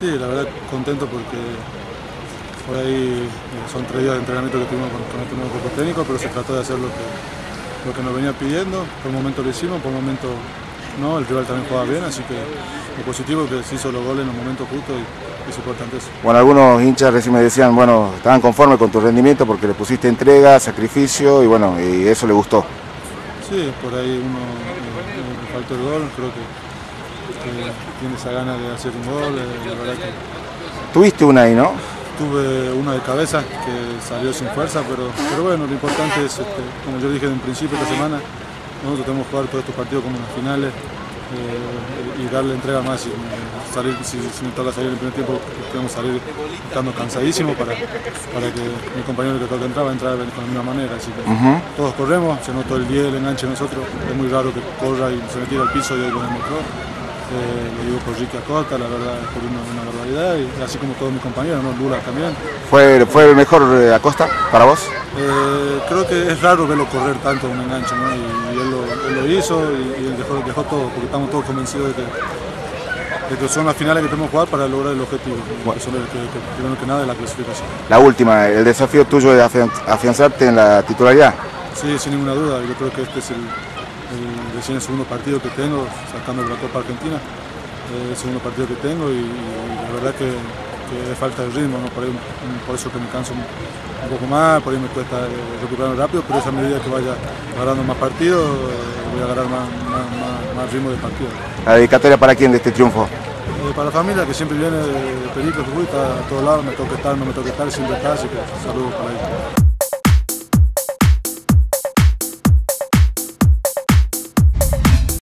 Sí, la verdad contento porque por ahí son 3 días de entrenamiento que tuvimos con este nuevo cuerpo técnico, pero se trató de hacer lo que nos venía pidiendo. Por un momento lo hicimos, por un momento no, el rival también jugaba bien, así que lo positivo es que se hizo los goles en los momentos justos y es importante eso. Bueno, algunos hinchas recién me decían, bueno, estaban conformes con tu rendimiento porque le pusiste entrega, sacrificio y bueno, y eso le gustó. Sí, por ahí uno le faltó el gol, creo que tiene esa gana de hacer un gol, la verdad que Tuviste una ahí, ¿no? tuve una de cabeza que salió sin fuerza, pero bueno, lo importante es, como yo dije en principio de esta semana, nosotros tenemos que jugar todos estos partidos como las finales y darle entrega más. Si me toca salir en el primer tiempo, tenemos que salir estando cansadísimos para que mi compañero que toca entrar con la misma manera. Así que todos corremos, se notó el 10, el enganche de nosotros, es muy raro que corra y se me tira al piso y hoy lo demostró. Le digo por Ricky Acosta, la verdad es por una barbaridad, y así como todos mis compañeros, ¿no? Lula también. ¿Fue el mejor Acosta para vos? Creo que es raro verlo correr tanto en un enganche, ¿no? Y él lo hizo y él dejó todo, porque estamos todos convencidos de que son las finales que tenemos que jugar para lograr el objetivo, bueno, que primero que nada es la clasificación. La última, el desafío tuyo es afianzarte en la titularidad. Sí, sin ninguna duda, yo creo que este es el recién el segundo partido que tengo, sacando la Copa Argentina, el segundo partido que tengo y la verdad que falta el ritmo, ¿no? Por eso que me canso un poco más, por ahí me cuesta recuperarme rápido, pero esa medida que vaya agarrando más partidos, voy a agarrar más ritmo de partido. ¿La dedicatoria para quién de este triunfo? Para la familia que siempre viene de Perico, está a todos lados, me toca estar, no me toca estar, siempre está, así que saludos para ellos.